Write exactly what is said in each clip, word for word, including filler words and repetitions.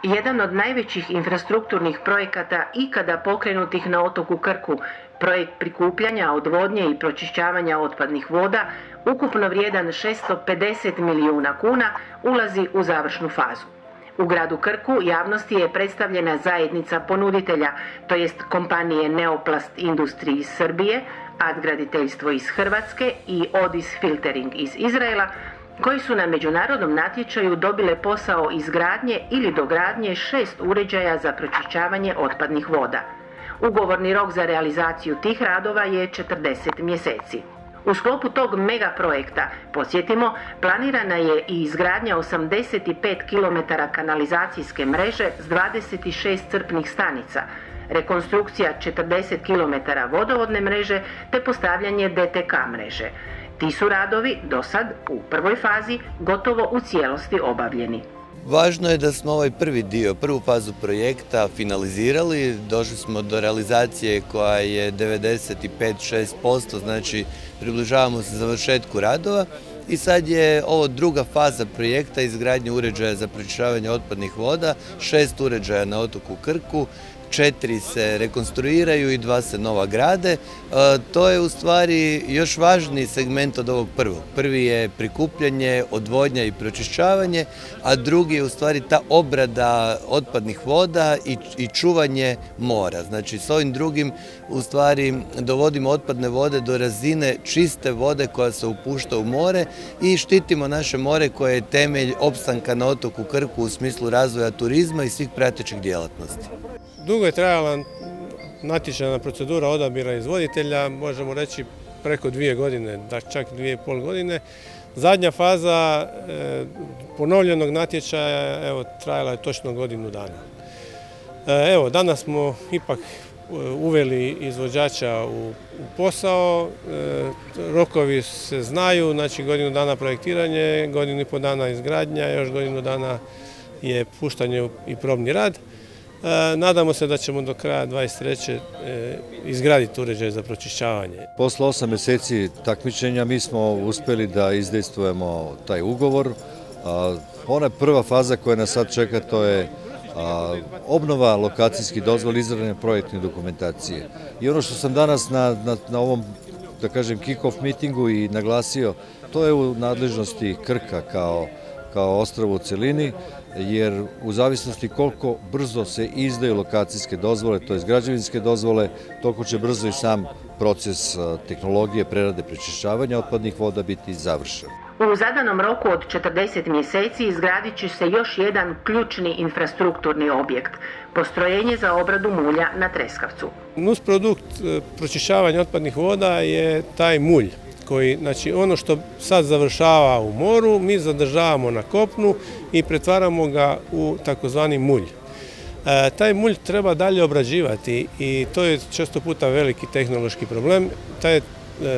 Jedan od najvećih infrastrukturnih projekata ikada pokrenutih na otoku Krku, projekt prikupljanja, odvodnje i pročišćavanja otpadnih voda, ukupno vrijedan šesto pedeset milijuna kuna, ulazi u završnu fazu. U gradu Krku javnosti je predstavljena zajednica ponuditelja, to jest kompanije Neoplast Industri iz Srbije, Ad Graditeljstvo iz Hrvatske i Odis Filtering iz Izraela, koji su na međunarodnom natječaju dobile posao izgradnje ili dogradnje šest uređaja za pročišćavanje otpadnih voda. Ugovorni rok za realizaciju tih radova je četrdeset mjeseci. U sklopu tog mega projekta, podsjetimo, planirana je i izgradnja osamdeset pet kilometara kanalizacijske mreže s dvadeset šest crpnih stanica, rekonstrukcija četrdeset kilometara vodovodne mreže te postavljanje D T K mreže. Ti su radovi do sad u prvoj fazi gotovo u cijelosti obavljeni. Važno je da smo ovaj prvi dio, prvu fazu projekta finalizirali. Došli smo do realizacije koja je devedeset pet do šest posto, znači približavamo se završetku radova. I sad je ovo druga faza projekta izgradnje uređaja za pročišćavanje otpadnih voda, šest uređaja na otoku Krku, četiri se rekonstruiraju i dva se nova grade. E, to je u stvari još važniji segment od ovog prvog. Prvi je prikupljanje, odvodnja i pročišćavanje, a drugi je u stvari ta obrada otpadnih voda i, i čuvanje mora. Znači s ovim drugim u stvari dovodimo otpadne vode do razine čiste vode koja se upušta u more i štitimo naše more koje je temelj opstanka na otoku Krku u smislu razvoja turizma i svih pratećih djelatnosti. Dugo je trajala natječajna procedura odabira izvoditelja, možemo reći preko dvije godine, da čak dvije i pol godine. Zadnja faza e, ponovljenog natječaja evo, trajala je točno godinu dana. E, evo, danas smo ipak uveli izvođača u, u posao, e, rokovi se znaju, znači godinu dana projektiranje, godinu i pol dana izgradnja, još godinu dana je puštanje i probni rad. Nadamo se da ćemo do kraja dvadeset treće izgraditi uređaj za pročišćavanje. Posle osam mjeseci takmičenja mi smo uspjeli da izdejstvujemo taj ugovor. Ona prva faza koja nas sad čeka to je obnova lokacijskih dozvola, izrade projektne dokumentacije. I ono što sam danas na, na, na ovom, da kažem, kick-off mitingu i naglasio, to je u nadležnosti Krka kao kao ostrvo u celini, jer u zavisnosti koliko brzo se izdaju lokacijske dozvole, to je građevinske dozvole, toliko će brzo i sam proces tehnologije prerade prečišćavanja otpadnih voda biti završen. U zadanom roku od četrdeset mjeseci izgradit će se još jedan ključni infrastrukturni objekt, postrojenje za obradu mulja na Treskavcu. Nusprodukt pročišćavanja otpadnih voda je taj mulj. Koji, znači ono što sad završava u moru, mi zadržavamo na kopnu i pretvaramo ga u takozvani mulj. E, taj mulj treba dalje obrađivati i to je često puta veliki tehnološki problem. Taj e,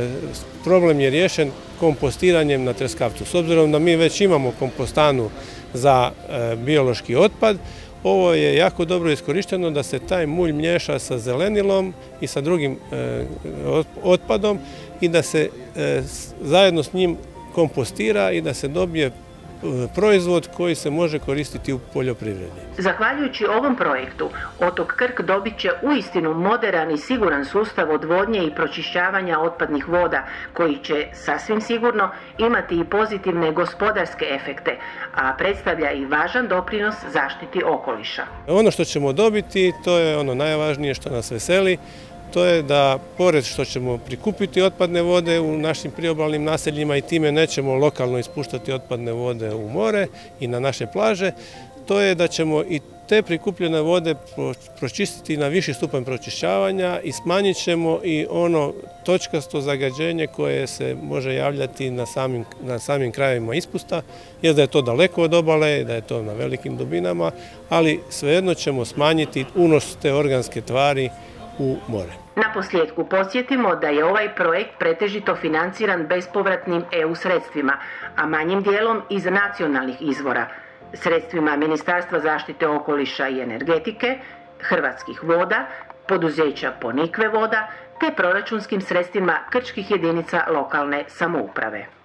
problem je riješen kompostiranjem na Treskavcu. S obzirom da mi već imamo kompostanu za e, biološki otpad, ovo je jako dobro iskorišteno da se taj mulj miješa sa zelenilom i sa drugim e, otpadom i da se e, zajedno s njim kompostira i da se dobije proizvod koji se može koristiti u poljoprivredi. Zahvaljujući ovom projektu, otok Krk dobit će uistinu moderan i siguran sustav odvodnje i pročišćavanja otpadnih voda, koji će sasvim sigurno imati i pozitivne gospodarske efekte, a predstavlja i važan doprinos zaštiti okoliša. Ono što ćemo dobiti, to je ono najvažnije što nas veseli, to je da pored što ćemo prikupiti otpadne vode u našim priobalnim naseljima i time nećemo lokalno ispuštati otpadne vode u more i na naše plaže, to je da ćemo i te prikupljene vode pročistiti na viši stupanj pročišćavanja i smanjit ćemo i ono točkasto zagađenje koje se može javljati na samim, na samim krajevima ispusta, jer da je to daleko od obale, da je to na velikim dubinama, ali svejedno ćemo smanjiti unos te organske tvari u more. Naposljetku podsjetimo da je ovaj projekt pretežito financiran bespovratnim E U sredstvima, a manjim dijelom iz nacionalnih izvora, sredstvima Ministarstva zaštite okoliša i energetike, Hrvatskih voda, poduzeća Ponikve voda, te proračunskim sredstvima krčkih jedinica lokalne samouprave.